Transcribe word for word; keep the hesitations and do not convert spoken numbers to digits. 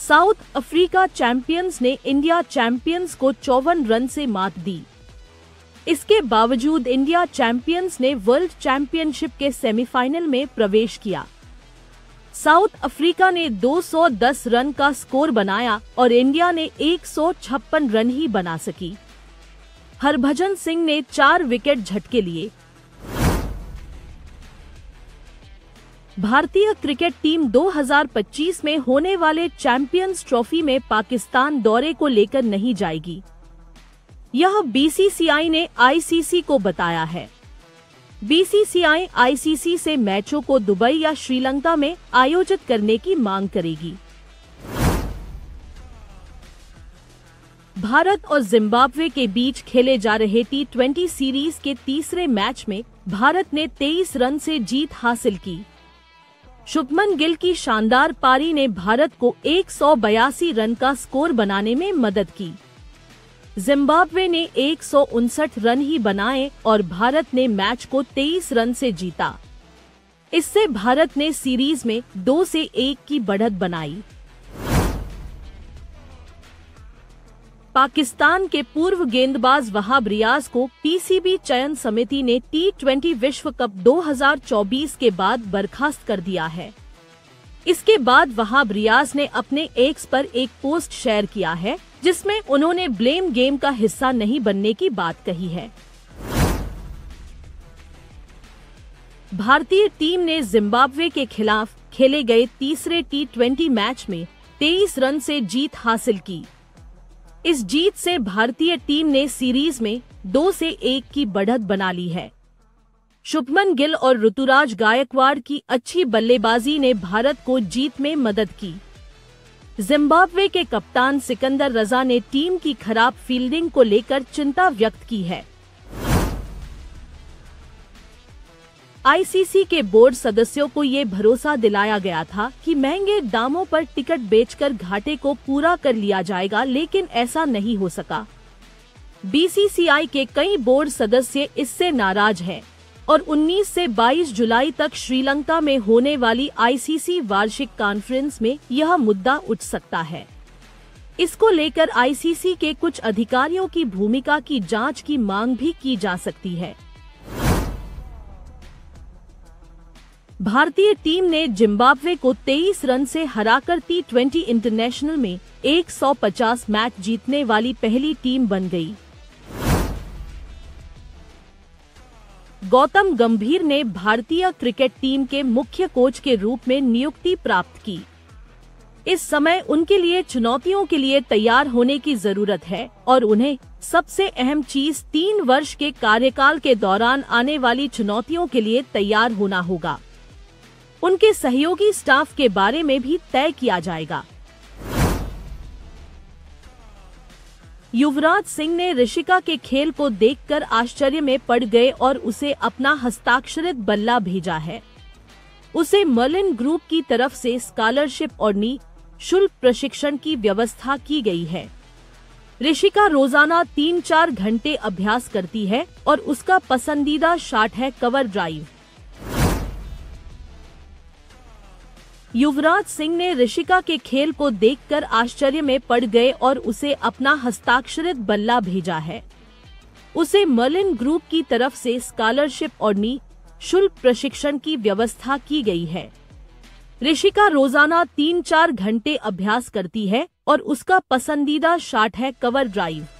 South Africa champions ने India champions को चौवन रन से मात दी। इसके बावजूद इंडिया चैंपियंस ने वर्ल्ड चैंपियनशिप के सेमीफाइनल में प्रवेश किया। साउथ अफ्रीका ने दो सौ दस रन का स्कोर बनाया और इंडिया ने एक सौ छप्पन रन ही बना सकी। हरभजन सिंह ने चार विकेट झटके लिए। भारतीय क्रिकेट टीम दो हज़ार पच्चीस में होने वाले चैंपियंस ट्रॉफी में पाकिस्तान दौरे को लेकर नहीं जाएगी, यह बीसीसीआई ने आईसीसी को बताया है। बीसीसीआई आईसीसी से मैचों को दुबई या श्रीलंका में आयोजित करने की मांग करेगी। भारत और जिम्बाब्वे के बीच खेले जा रहे टी ट्वेंटी सीरीज के तीसरे मैच में भारत ने तेईस रन से जीत हासिल की। शुभमन गिल की शानदार पारी ने भारत को एक सौ बयासी रन का स्कोर बनाने में मदद की। जिम्बाब्वे ने एक सौ उनसठ रन ही बनाए और भारत ने मैच को तेईस रन से जीता। इससे भारत ने सीरीज में दो से एक की बढ़त बनाई। पाकिस्तान के पूर्व गेंदबाज वहाब रियाज को पीसीबी चयन समिति ने टी ट्वेंटी विश्व कप दो हज़ार चौबीस के बाद बर्खास्त कर दिया है। इसके बाद वहाब रियाज ने अपने एक्स पर एक पोस्ट शेयर किया है, जिसमें उन्होंने ब्लेम गेम का हिस्सा नहीं बनने की बात कही है। भारतीय टीम ने जिम्बाब्वे के खिलाफ खेले गए तीसरे टी ट्वेंटी मैच में तेईस रन से जीत हासिल की। इस जीत से भारतीय टीम ने सीरीज में दो से एक की बढ़त बना ली है। शुभमन गिल और ऋतुराज गायकवाड़ की अच्छी बल्लेबाजी ने भारत को जीत में मदद की। जिम्बाब्वे के कप्तान सिकंदर रजा ने टीम की खराब फील्डिंग को लेकर चिंता व्यक्त की है। आईसीसी के बोर्ड सदस्यों को ये भरोसा दिलाया गया था कि महंगे दामों पर टिकट बेचकर घाटे को पूरा कर लिया जाएगा, लेकिन ऐसा नहीं हो सका। बीसीसीआई के कई बोर्ड सदस्य इससे नाराज हैं और उन्नीस से बाईस जुलाई तक श्रीलंका में होने वाली आईसीसी वार्षिक कॉन्फ्रेंस में यह मुद्दा उठ सकता है। इसको लेकर आईसीसी के कुछ अधिकारियों की भूमिका की जांच की मांग भी की जा सकती है। भारतीय टीम ने जिम्बाब्वे को तेईस रन से हराकर टी ट्वेंटी इंटरनेशनल में एक सौ पचास मैच जीतने वाली पहली टीम बन गई। गौतम गंभीर ने भारतीय क्रिकेट टीम के मुख्य कोच के रूप में नियुक्ति प्राप्त की। इस समय उनके लिए चुनौतियों के लिए तैयार होने की जरूरत है और उन्हें सबसे अहम चीज तीन वर्ष के कार्यकाल के दौरान आने वाली चुनौतियों के लिए तैयार होना होगा। उनके सहयोगी स्टाफ के बारे में भी तय किया जाएगा। युवराज सिंह ने ऋषिका के खेल को देखकर आश्चर्य में पड़ गए और उसे अपना हस्ताक्षरित बल्ला भेजा है। उसे मर्लिन ग्रुप की तरफ से स्कॉलरशिप और निःशुल्क प्रशिक्षण की व्यवस्था की गई है। ऋषिका रोजाना तीन चार घंटे अभ्यास करती है और उसका पसंदीदा शॉट है कवर ड्राइव। युवराज सिंह ने ऋषिका के खेल को देखकर आश्चर्य में पड़ गए और उसे अपना हस्ताक्षरित बल्ला भेजा है। उसे मर्लिन ग्रुप की तरफ से स्कॉलरशिप और निःशुल्क प्रशिक्षण की व्यवस्था की गई है। ऋषिका रोजाना तीन चार घंटे अभ्यास करती है और उसका पसंदीदा शॉट है कवर ड्राइव।